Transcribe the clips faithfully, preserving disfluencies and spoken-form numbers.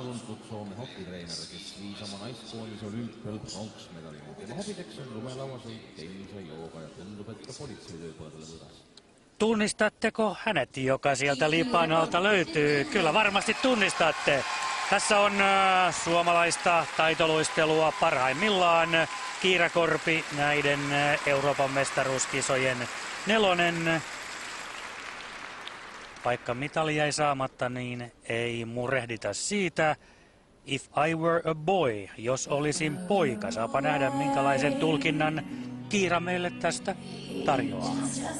tuntud Soome hokitreener, kes viis oma naiskoondise olümpial pronksmedali. Tema hobideks on lumelauasõit, tennis ja jooga ja tundub, että poliisityö pole tälle võdas. Tunnistatteko hänet, joka sieltä lipanalta löytyy? Kyllä varmasti tunnistatte. Tässä on äh, suomalaista taitoluistelua parhaimmillaan. Kiira Korpi, näiden äh, Euroopan mestaruuskisojen nelonen. Vaikka mitali jäi saamatta, niin ei murehdita siitä. If I were a boy, jos olisin poika. Saapa nähdä, minkälaisen tulkinnan Kiira meille tästä tarjoaa.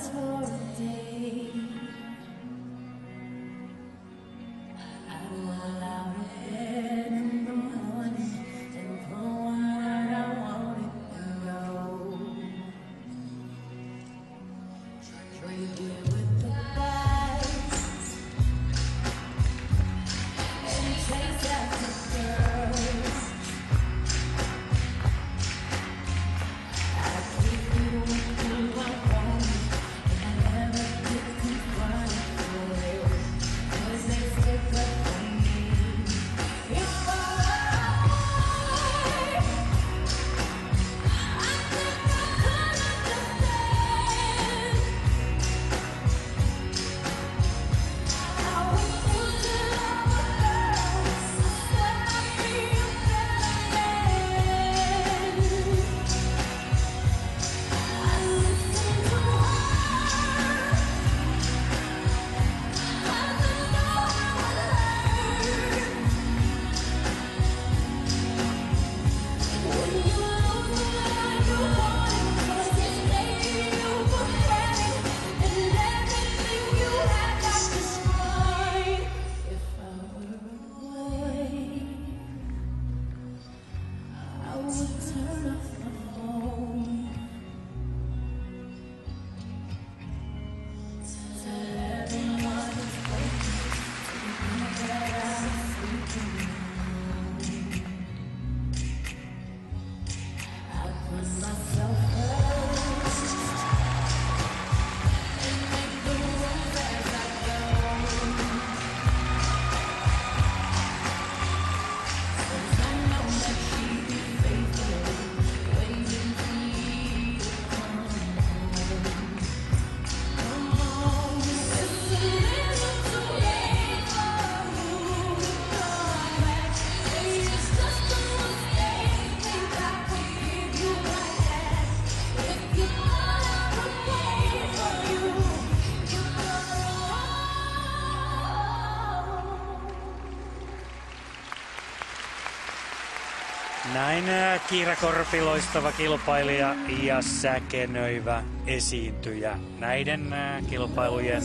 Näin Kiira Korpi, loistava kilpailija ja säkenöivä esiintyjä. Näiden kilpailujen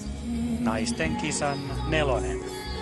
naisten kisan nelonen.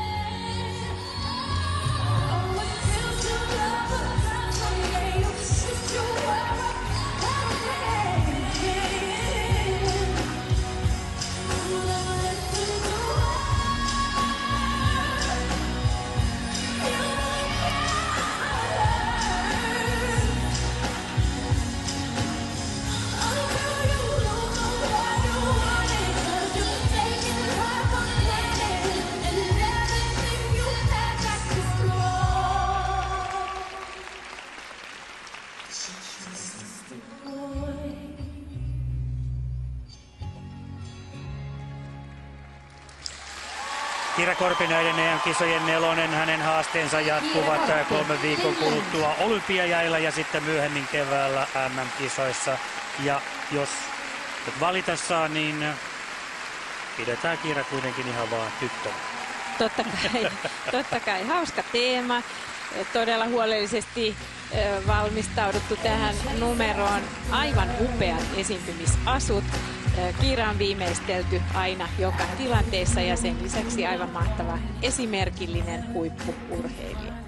Kiira Korpi näiden E M-kisojen nelonen, hänen haasteensa jatkuvat kolmen viikon kuluttua olympiajäillä ja sitten myöhemmin keväällä M M-kisoissa. Ja jos valita saa, niin pidetään Kiira kuitenkin ihan vaan tyttönä. Totta kai, totta kai. Hauska teema. Todella huolellisesti valmistauduttu tähän numeroon. Aivan upeat esiintymisasut. Kiira on viimeistelty aina joka tilanteessa ja sen lisäksi aivan mahtava esimerkillinen huippu-urheilija.